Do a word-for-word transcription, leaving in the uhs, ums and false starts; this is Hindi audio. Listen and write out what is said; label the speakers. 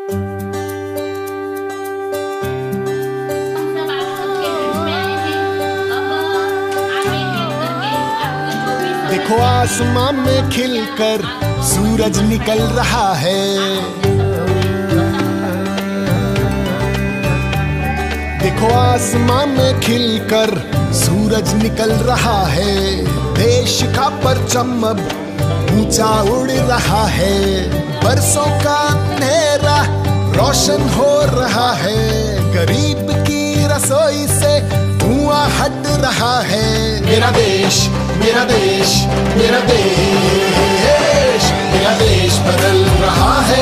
Speaker 1: देखो आसमां में खिलकर सूरज निकल रहा है। देखो आसमां में खिलकर सूरज निकल रहा है। देश का परचम अब ऊंचा उड़ रहा है। बरसों का अंधेरा रोशन हो रहा है। गरीब की रसोई से धुआं हट रहा है। मेरा देश मेरा देश मेरा देश मेरा देश बदल रहा है।